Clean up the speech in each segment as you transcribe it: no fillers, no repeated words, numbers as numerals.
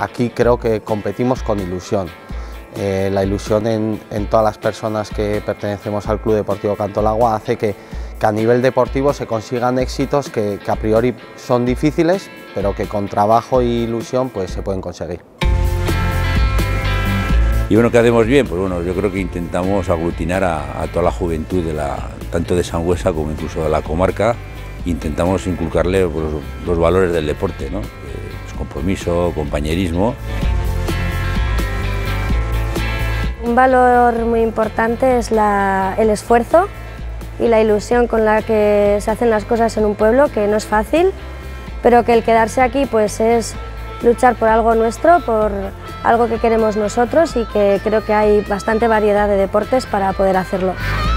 aquí creo que competimos con ilusión. La ilusión en todas las personas que pertenecemos al Club Deportivo Cantolagua hace que a nivel deportivo se consigan éxitos que a priori son difíciles, pero que con trabajo e ilusión pues se pueden conseguir. Y bueno, ¿qué hacemos bien? Pues bueno, yo creo que intentamos aglutinar a toda la juventud, tanto de Sangüesa como incluso de la comarca. Intentamos inculcarle pues, los valores del deporte, ¿no? Pues, compromiso, compañerismo. Un valor muy importante es el esfuerzo y la ilusión con la que se hacen las cosas en un pueblo, que no es fácil, pero que el quedarse aquí pues es luchar por algo nuestro, por algo que queremos nosotros, y que creo que hay bastante variedad de deportes para poder hacerlo.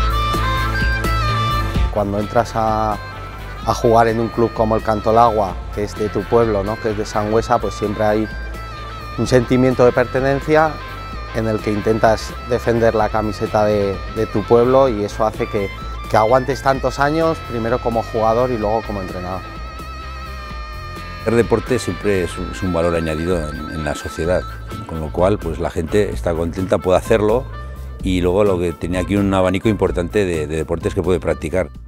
Cuando entras a jugar en un club como el Cantolagua, que es de tu pueblo, ¿no? Que es de Sangüesa, pues siempre hay un sentimiento de pertenencia en el que intentas defender la camiseta de tu pueblo, y eso hace que aguantes tantos años, primero como jugador y luego como entrenador. El deporte siempre es un valor añadido en la sociedad, con lo cual pues la gente está contenta, puede hacerlo, y luego lo que tenía aquí un abanico importante de deportes que puede practicar.